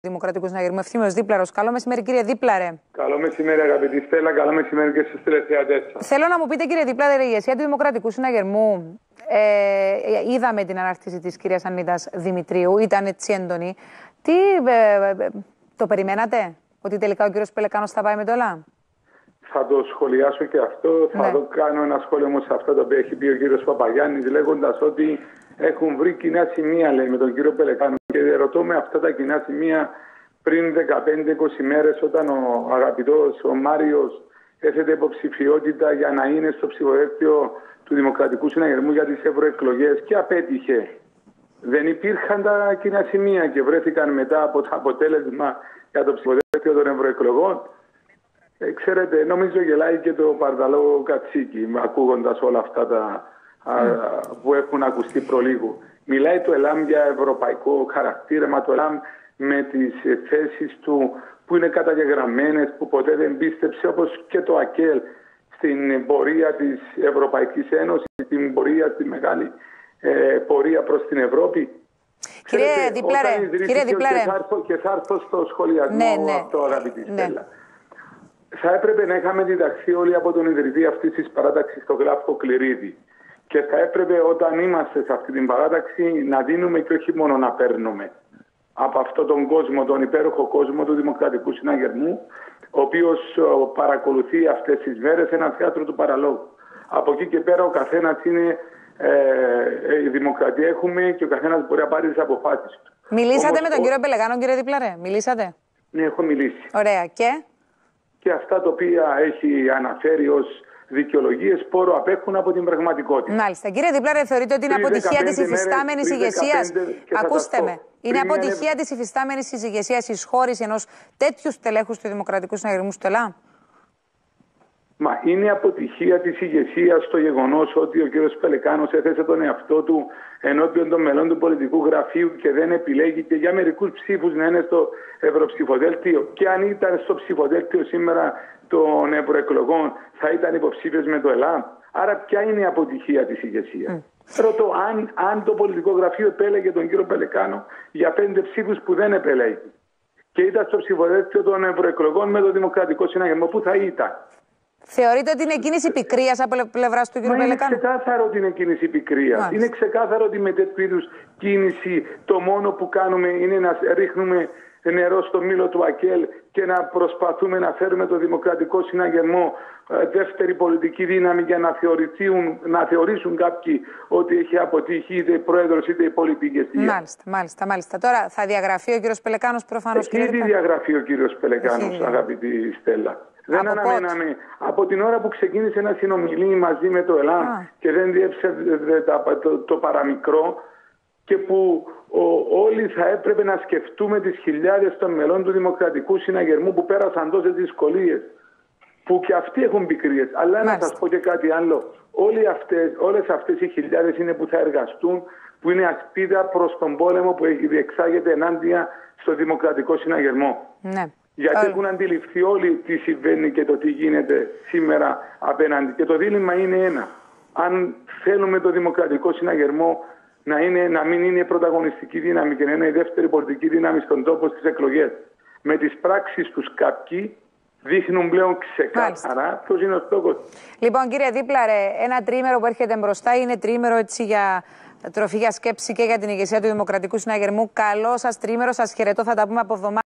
Δημοκρατικού Συναγερμού, Ευθύμιος Δίπλαρος. Καλό μεσημέρι, κύριε Δίπλαρε. Καλό μεσημέρι, αγαπητή Στέλλα. Καλό μεσημέρι και στους τηλεθεατές σας. Θέλω να μου πείτε, κύριε Δίπλαρε, η ηγεσία του Δημοκρατικού Συναγερμού. Είδαμε την ανάρτηση της κυρίας Αννίτας Δημητρίου, ήταν έτσι έντονη. Το περιμένατε, ότι τελικά ο κύριος Πελεκάνος θα πάει με το ΕΛΑ? Θα το σχολιάσω και αυτό. Ναι. Θα το κάνω ένα σχόλιο όμως σε αυτό το οποίο έχει πει ο κύριος Παπαγιάννης, λέγοντας ότι έχουν βρει κοινά σημεία, λέει, με τον κύριο Πελεκάνο. Και ρωτώ με αυτά τα κοινά σημεία πριν 15-20 μέρες, όταν ο αγαπητός ο Μάριος έθετε υποψηφιότητα για να είναι στο ψηφοδέλτιο του Δημοκρατικού Συναγερμού για τις ευρωεκλογές και απέτυχε. Δεν υπήρχαν τα κοινά σημεία και βρέθηκαν μετά από το αποτέλεσμα για το ψηφοδέλτιο των ευρωεκλογών. Ξέρετε, νομίζω γελάει και το παρδαλό κατσίκι, ακούγοντας όλα αυτά τα που έχουν ακουστεί προλίγου. Μιλάει το ΕΛΑΜ για ευρωπαϊκό χαρακτήρα, μα το ΕΛΑΜ με τις θέσεις του που είναι καταγεγραμμένες, που ποτέ δεν πίστεψε, όπως και το ΑΚΕΛ, στην πορεία της Ευρωπαϊκής Ένωσης, στην πορεία, στη μεγάλη πορεία προς την Ευρώπη. Κύριε Δίπλαρε, και θα έρθω στο σχολιασμό αυτό, αγαπητή Στέλλα. Θα έπρεπε να είχαμε διδαχθεί όλοι από τον ιδρυτή αυτής της παράταξης, τον Γλάφκο Κληρίδη. Και θα έπρεπε όταν είμαστε σε αυτή την παράταξη να δίνουμε και όχι μόνο να παίρνουμε από αυτόν τον κόσμο, τον υπέροχο κόσμο του Δημοκρατικού Συναγερμού, ο οποίος παρακολουθεί αυτές τις μέρες ένα θέατρο του παραλόγου. Από εκεί και πέρα ο καθένας είναι, η δημοκρατία έχουμε και ο καθένας μπορεί να πάρει τις αποφάσεις του. Μιλήσατε Όμως, με τον κύριο Πελεκάνο, κύριε Δίπλαρε? Μιλήσατε? Ναι, έχω μιλήσει. Ωραία. Και αυτά τα οποία έχει αναφέρει ως δικαιολογίες πόρο απέχουν από την πραγματικότητα. Μάλιστα. Κύριε Δίπλαρε, θεωρείτε ότι είναι αποτυχία της υφιστάμενης ηγεσίας? Ακούστε με. Είναι αποτυχία της υφιστάμενης ηγεσίας η εισχώρηση ενός τέτοιου στελέχους του Δημοκρατικού Συναγερμού στο ΕΛΑ? Μα είναι αποτυχία της ηγεσίας το γεγονός ότι ο κ. Πελεκάνος έθεσε τον εαυτό του ενώπιον των μελών του πολιτικού γραφείου και δεν επιλέγει και για μερικούς ψήφους να είναι στο ευρωψηφοδέλτιο. Και αν ήταν στο ψηφοδέλτιο σήμερα των ευρωεκλογών, θα ήταν υποψήφιος με το ΕΛΑ. Άρα, ποια είναι η αποτυχία της ηγεσίας? Ρωτώ, αν το πολιτικό γραφείο επέλεγε τον κύριο Πελεκάνο για 5 ψήφους που δεν επέλεγε και ήταν στο ψηφοδέλτιο των ευρωεκλογών με το Δημοκρατικό Συναγερμό, πού θα ήταν? Θεωρείτε ότι είναι κίνηση πικρίας από πλευράς του κ. Πελεκάνου? Είναι ξεκάθαρο ότι είναι κίνηση πικρίας. Είναι ξεκάθαρο ότι με τέτοιου είδους κίνηση το μόνο που κάνουμε είναι να ρίχνουμε νερό στο μήλο του ΑΚΕΛ και να προσπαθούμε να φέρουμε το Δημοκρατικό Συναγερμό δεύτερη πολιτική δύναμη για να θεωρήσουν κάποιοι ότι έχει αποτύχει είτε η πρόεδρος είτε η πολιτική ηγεσία. Μάλιστα. Τώρα θα διαγραφεί ο κύριος Πελεκάνος προφανώς? Έχει ήδη διαγραφεί ο κύριος Πελεκάνος, αγαπητή Στέλλα. Δεν αναμέναμε. Από την ώρα που ξεκίνησε να συνομιλεί μαζί με το ΕΛΑΜ και δεν διέψευε το παραμικρό και που όλοι θα έπρεπε να σκεφτούμε τις χιλιάδες των μελών του Δημοκρατικού Συναγερμού που πέρασαν τόσες δυσκολίες, που και αυτοί έχουν πικρίες. Αλλά να σας πω και κάτι άλλο. Όλες αυτές οι χιλιάδες είναι που θα εργαστούν, που είναι ασπίδα προς τον πόλεμο που διεξάγεται ενάντια στο Δημοκρατικό Συναγερμό. Ναι. Γιατί έχουν αντιληφθεί όλοι τι συμβαίνει και το τι γίνεται σήμερα απέναντι. Και το δίλημμα είναι ένα. Αν θέλουμε το Δημοκρατικό Συναγερμό να μην είναι πρωταγωνιστική δύναμη και να είναι η δεύτερη πολιτική δύναμη στον τόπο στις εκλογές, με τις πράξεις τους κάποιοι δείχνουν πλέον ξεκάθαρα ποιος είναι ο στόχος. Λοιπόν, κύριε Δίπλαρε, ένα τριήμερο που έρχεται μπροστά είναι τριήμερο έτσι για τροφή για σκέψη και για την ηγεσία του Δημοκρατικού Συναγερμού. Καλό σας τριήμερο, σας χαιρετώ, θα τα πούμε από εβδομάδα.